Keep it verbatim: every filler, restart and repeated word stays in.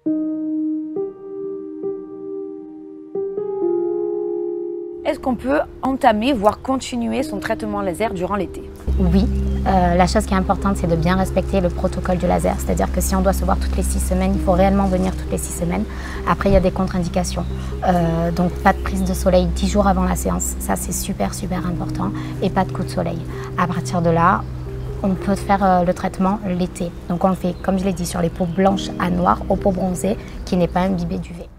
Est-ce qu'on peut entamer, voire continuer son traitement laser durant l'été? Oui. Euh, la chose qui est importante, c'est de bien respecter le protocole du laser. C'est-à-dire que si on doit se voir toutes les six semaines, il faut réellement venir toutes les six semaines. Après, il y a des contre-indications. Euh, donc, pas de prise de soleil dix jours avant la séance. Ça, c'est super, super important. Et pas de coup de soleil. À partir de là, on peut faire euh, le traitement l'été. Donc, on le fait, comme je l'ai dit, sur les peaux blanches à noires, aux peaux bronzées, qui n'est pas imbibée d'U V.